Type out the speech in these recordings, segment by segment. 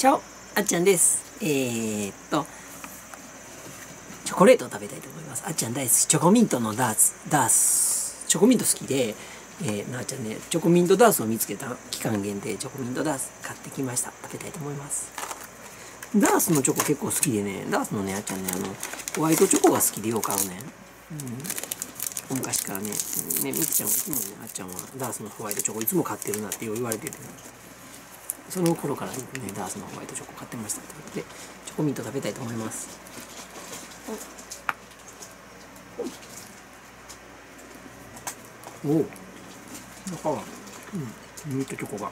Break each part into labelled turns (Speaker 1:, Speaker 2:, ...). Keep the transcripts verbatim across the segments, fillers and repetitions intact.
Speaker 1: チャオ、あっちゃんです。えー、っと、チョコレートを食べたいと思います。あっちゃん大好き。チョコミントのダース、ダース。チョコミント好きで、えー、なあちゃんね、チョコミントダースを見つけた期間限定、チョコミントダース買ってきました。食べたいと思います。ダースのチョコ結構好きでね、ダースのね、あっちゃんね、あの、ホワイトチョコが好きでよく買うね。うん、昔からね、ね、みきちゃんはいつもね、あっちゃんはダースのホワイトチョコいつも買ってるなって言われてる。その頃からね、ダースのホワイトチョコ買ってましたということで、チョコミント食べたいと思います。おお、中は、うん、ミートチョコが。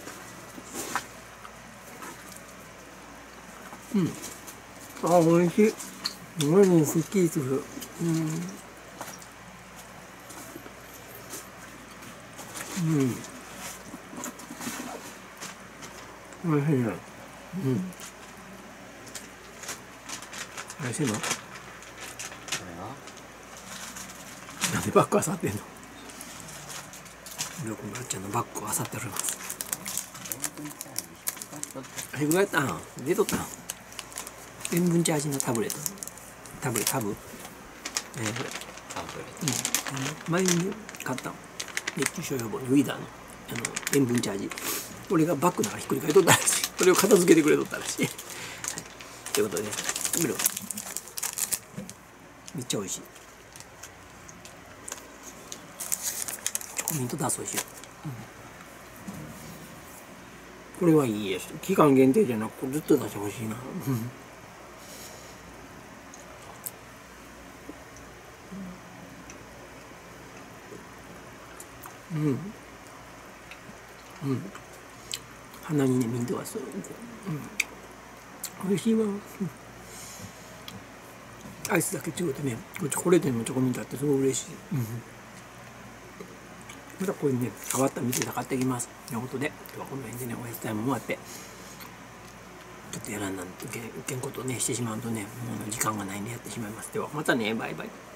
Speaker 1: うん。あ、おいしい。すごいね、すっきりする。うん。うん。おいしいね。うん。おいしいの？なんでバッグあさってんの？りょうくんがあっちゃんのバッグをあさっております。あれぐらいやったん？出とったん？塩分チャージのタブレット。タブレット、タブ？えー、これ。タブレット。うん。前に買った熱中症予防のウィーダーのあの塩分チャージ。俺がバッグの中ひっくり返っとったらしい。それを片付けてくれとったらしい。はい、ということで、食べろ。めっちゃ美味しい。チョコミントダース美味しいよ。うん、これはいいです。期間限定じゃなくずっと出してほしいな。うん。うん。鼻にね、ミントがする。うん。美味しいわ。うん、アイスだけ違うてね、こっちこれでもチョコミントあってすごい嬉しい。うん。またこういうね、変わった店で買ってきます。ということで、今日はこの辺でね、おやつタイムも終わって、ちょっとやらんなんていけんことをね、してしまうとね、もう時間がないんでやってしまいます。では、またね、バイバイ。